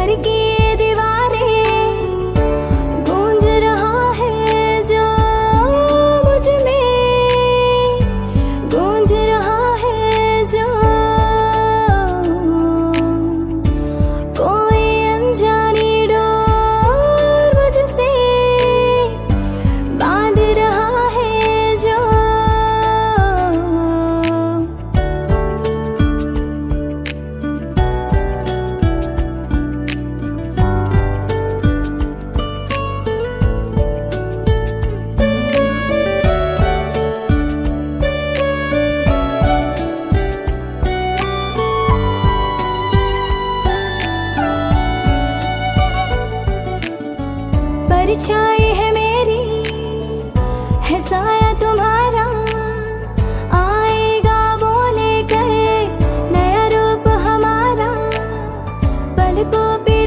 घर की ये दीवारें गूंज रहा है जो मुझ में, गूंज रहा है जो कोई अनजानी डोर मुझसे बांध रहा है जो। परछाई है मेरी, है साया तुम्हारा, आएगा बोले कहे नया रूप हमारा, पलकों पे